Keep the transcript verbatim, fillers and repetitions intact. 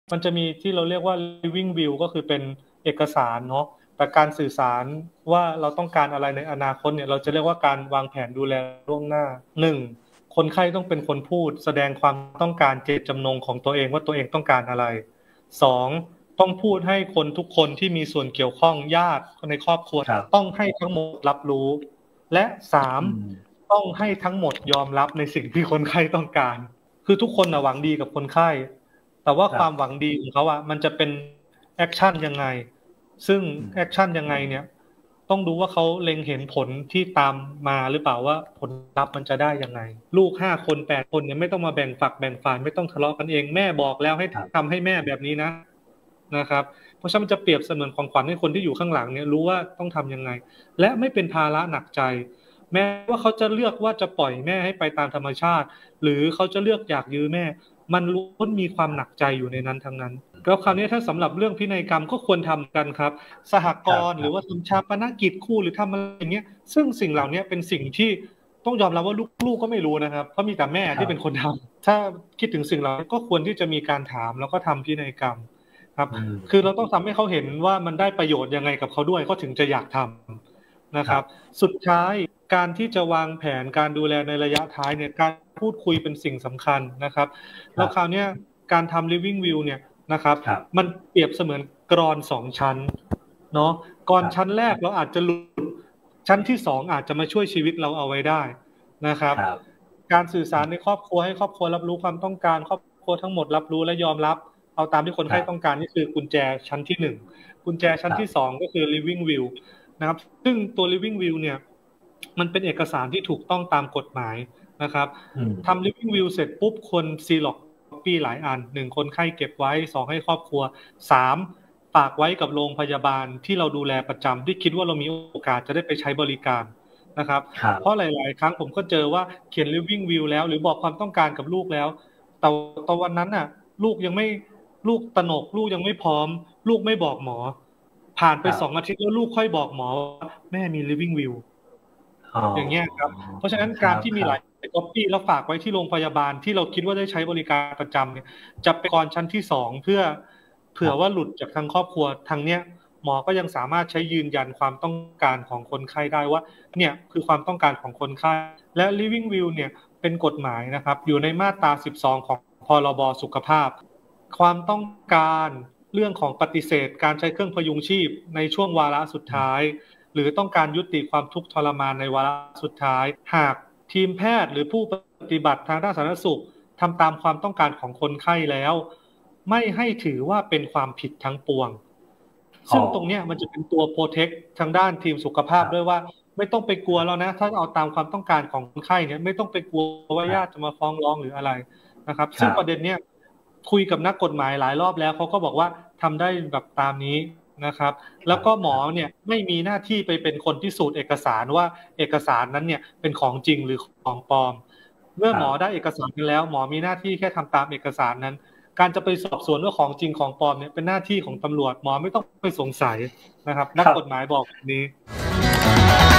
มันจะมีที่เราเรียกว่า living will ก็คือเป็นเอกสารเนาะแต่การสื่อสารว่าเราต้องการอะไรในอนาคตเนี่ยเราจะเรียกว่าการวางแผนดูแลล่วงหน้าหนึ่งคนไข้ต้องเป็นคนพูดแสดงความต้องการเจตจำนงของตัวเองว่าตัวเองต้องการอะไรสองต้องพูดให้คนทุกคนที่มีส่วนเกี่ยวข้องญาติคนในครอบครัวต้องให้ทั้งหมดรับรู้และสามต้องให้ทั้งหมดยอมรับในสิ่งที่คนไข้ต้องการคือทุกคนนะหวังดีกับคนไข้แต่ว่าความหวังดีของเขาอะมันจะเป็นแอคชั่นยังไงซึ่งแอคชั่นยังไงเนี่ยต้องดูว่าเขาเล็งเห็นผลที่ตามมาหรือเปล่าว่าผลลัพธ์มันจะได้ยังไงลูกห้าคนแปดคนเนี่ยไม่ต้องมาแบ่งฝักแบ่งฝ่ายไม่ต้องทะเลาะกันเองแม่บอกแล้วให้ทำให้แม่แบบนี้นะนะครับเพราะฉะนั้นมันจะเปรียบเสมือนของขวัญให้คนที่อยู่ข้างหลังเนี่ยรู้ว่าต้องทำยังไงและไม่เป็นภาระหนักใจแม้ว่าเขาจะเลือกว่าจะปล่อยแม่ให้ไปตามธรรมชาติหรือเขาจะเลือกอยากยื้อแม่มันล้วนมีความหนักใจอยู่ในนั้นทั้งนั้นแล้วคราวนี้ถ้าสำหรับเรื่องพินัยกรรมก็ควรทำกันครับสหกรณ์หรือว่าทำชาปนกิจคู่หรือทำอะไรอย่างเงี้ยซึ่งสิ่งเหล่านี้เป็นสิ่งที่ต้องยอมรับว่าลูกๆก็ไม่รู้นะครับเพราะมีแต่แม่ที่เป็นคนทำถ้าคิดถึงสิ่งเหล่านี้ก็ควรที่จะมีการถามแล้วก็ทำพินัยกรรมครับคือเราต้องทำให้เขาเห็นว่ามันได้ประโยชน์ยังไงกับเขาด้วยเขาถึงจะอยากทำนะครับสุดท้ายการที่จะวางแผนการดูแลในระยะท้ายเนี่ยการพูดคุยเป็นสิ่งสำคัญนะครับแล้วคราวนี้การทำ living will เนี่ยนะครับมันเปรียบเสมือนกรอนสองชั้นเนาะกรอนชั้นแรกเราอาจจะหลุดชั้นที่สองอาจจะมาช่วยชีวิตเราเอาไว้ได้นะครับการสื่อสารในครอบครัวให้ครอบครัวรับรู้ความต้องการครอบครัวทั้งหมดรับรู้และยอมรับเอาตามที่คนไข้ต้องการนี่คือกุญแจชั้นที่หนึ่งกุญแจชั้นที่สองก็คือ living will นะครับซึ่งตัว living will เนี่ยมันเป็นเอกสารที่ถูกต้องตามกฎหมายนะครับทำ living will เสร็จปุ๊บคนซีล็อกปีหลายอันหนึ่งคนไข้เก็บไว้สองให้ครอบครัวสามฝากไว้กับโรงพยาบาลที่เราดูแลประจำที่คิดว่าเรามีโอกาสจะได้ไปใช้บริการนะครับเพราะหลายๆครั้งผมก็เจอว่าเขียน living will แล้วหรือบอกความต้องการกับลูกแล้วแต่ตอนวันนั้นน่ะลูกยังไม่ลูกตระหนกลูกยังไม่พร้อมลูกไม่บอกหมอผ่านไปสองอาทิตย์แล้วลูกค่อยบอกหมอว่าแม่มี living will อย่างเงี้ยครับเพราะฉะนั้นการที่มีหลายก๊อปปี้แล้วฝากไว้ที่โรงพยาบาลที่เราคิดว่าได้ใช้บริการประจำเนี่ยจะเป็นกรชั้นที่สองเพื่อเผื่อว่าหลุดจากทางครอบครัวทางเนี้ยหมอก็ยังสามารถใช้ยืนยันความต้องการของคนไข้ได้ว่าเนี่ยคือความต้องการของคนไข้และ living will เนี่ยเป็นกฎหมายนะครับอยู่ในมาตราสิบสองของพรบสุขภาพความต้องการเรื่องของปฏิเสธการใช้เครื่องพยุงชีพในช่วงวาระสุดท้ายหรือต้องการยุติความทุกข์ทรมานในวาระสุดท้ายหากทีมแพทย์หรือผู้ปฏิบัติทางด้านสาธารณสุขทำตามความต้องการของคนไข้แล้วไม่ให้ถือว่าเป็นความผิดทั้งปวงซึ่งตรงเนี้ยมันจะเป็นตัวโปรเทคทางด้านทีมสุขภาพด้วยว่าไม่ต้องไปกลัวแล้วนะถ้าเอาตามความต้องการของคนไข้เนี่ยไม่ต้องไปกลัวว่าญาติจะมาฟ้องร้องหรืออะไรนะครับซึ่งประเด็นเนี้ยคุยกับนักกฎหมายหลายรอบแล้วเขาก็บอกว่าทำได้แบบตามนี้นะครับแล้วก็หมอเนี่ยไม่มีหน้าที่ไปเป็นคนพิสูจน์เอกสารว่าเอกสารนั้นเนี่ยเป็นของจริงหรือของปลอมเมื่อหมอได้เอกสารกันแล้วหมอมีหน้าที่แค่ทำตามเอกสารนั้นการจะไปสอบสวนว่าของจริงของปลอมเนี่ยเป็นหน้าที่ของตำรวจหมอไม่ต้องไปสงสัยนะครับนักกฎหมายบอกแบบนี้